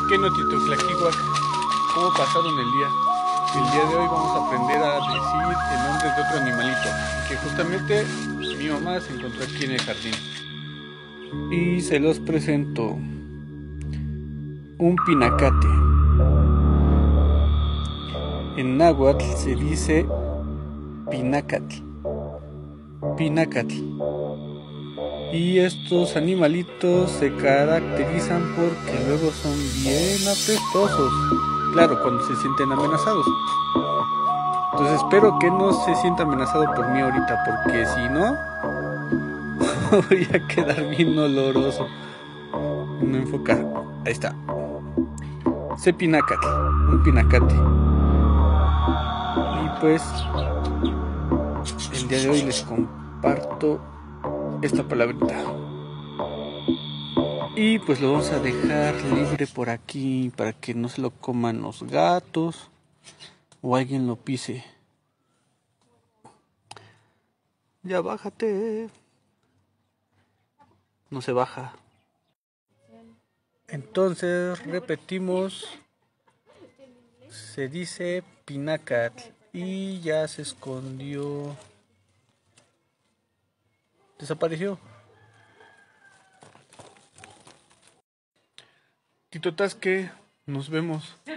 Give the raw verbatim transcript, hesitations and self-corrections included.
¿Qué notito, Tlaquihuac? ¿Cómo pasaron el día? El día de hoy vamos a aprender a decir el nombre de otro animalito, que justamente mi mamá se encontró aquí en el jardín. Y se los presento. Un pinacate. En náhuatl se dice pinacatl. Pinacatl. Y estos animalitos se caracterizan porque luego son bien apestosos. Claro, cuando se sienten amenazados. Entonces espero que no se sienta amenazado por mí ahorita, porque si no, voy a quedar bien oloroso. No enfoca. Ahí está. Se pinacate. Un pinacate. Y pues, el día de hoy les comparto esta palabrita. Y pues lo vamos a dejar libre por aquí para que no se lo coman los gatos o alguien lo pise. Ya bájate. No se baja. Entonces repetimos. Se dice pinacatl y ya se escondió. Desapareció. Tito Tasque, nos vemos.